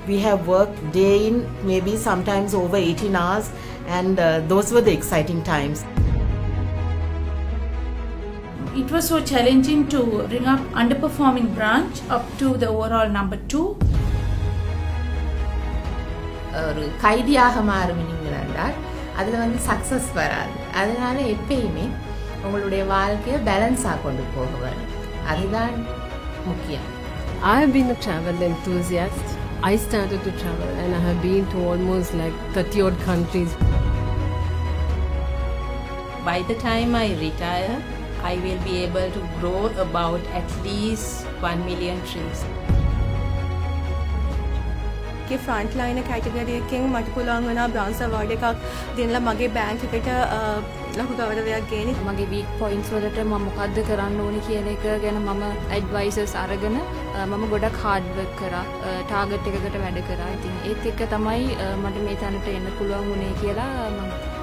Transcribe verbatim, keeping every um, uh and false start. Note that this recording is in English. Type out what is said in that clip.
We have worked day in, maybe sometimes over eighteen hours, and uh, those were the exciting times. It was so challenging to bring up underperforming branch up to the overall number two. ஒரு கைதியாக மாறுவீங்களாண்டால் அதில் வந்து success வராது. அதனால எப்பயுமே உங்களுடைய வாழ்க்கையை பேலன்ஸாக கொண்டு போக வேணும். அதுதான் முக்கியம். I have been a travel enthusiast. I started to travel and I have been to almost like thirty odd countries. By the time I retire, I will be able to grow about at least one million trees. के frontline category එකෙන් මට පුළුවන් වෙනවා bronze award එකක් දෙන්නලා මගේ bank එකට ලොකු ගෞරවයක් ගේන්න. මගේ වීක් පොයින්ට්ස් වලට මම මොකද්ද කරන්න ඕනේ කියන එක ගැන මම ඇඩ්වයිසර්ස් අරගෙන මම ගොඩක් හાર્ඩ් වර්ක් කරා ටාගට් එකකට වැඩ කරා. ඉතින් ඒත් එක්ක තමයි මට මේ තැනට එන්න පුළුවන් වුණේ කියලා මම